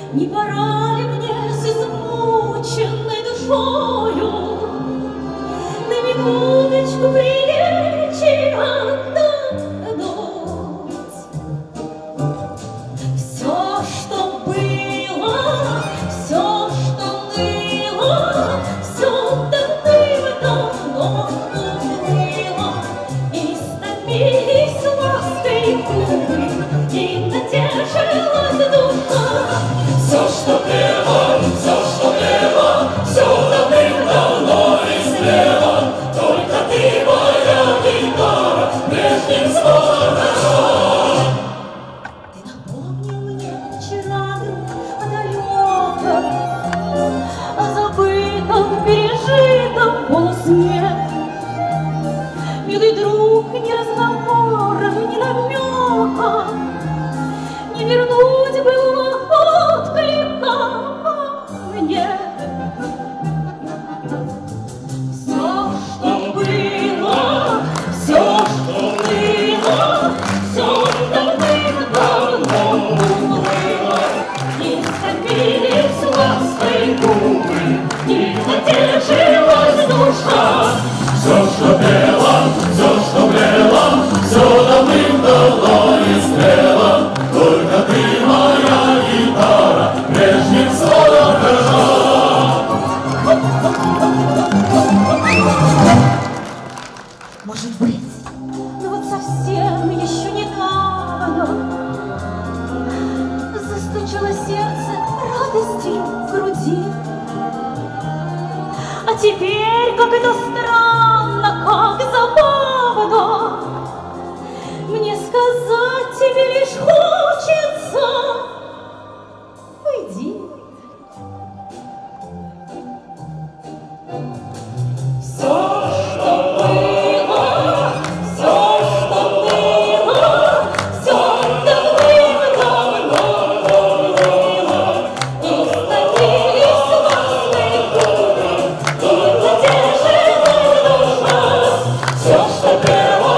Не пора ли мне с измученной душою на минуточку прилечь отдохнуть? Все, что было, все, что ныло, все давным-давно уплыло. Истомились лаской губы, и натешилась душа. Все, что было, все давным-давно истлело. Только ты, моя гитара, прежним звоном хороша. Ты напомнил мне вчера, друг, о далеком, о забытом, пережитом полусне. Милый друг, ни разговором, ни намеком не вернуть было отклика мне. Все, что было, все, что было, все давным-давно уплыло. Истомились лаской губы, и натешилась душа. Все, что было, все давным-давно истлело. Только ты, моя гитара, прежним звоном хороша. Может быть, но вот совсем еще недавно застучало сердце радостью в груди. А теперь, как это странно, как забавно, мне сказать тебе лишь хочется: уйди. Все, что было, все, что было, все давным-давно уплыло. Истомились лаской губы, и натешилась душа. Все, что было,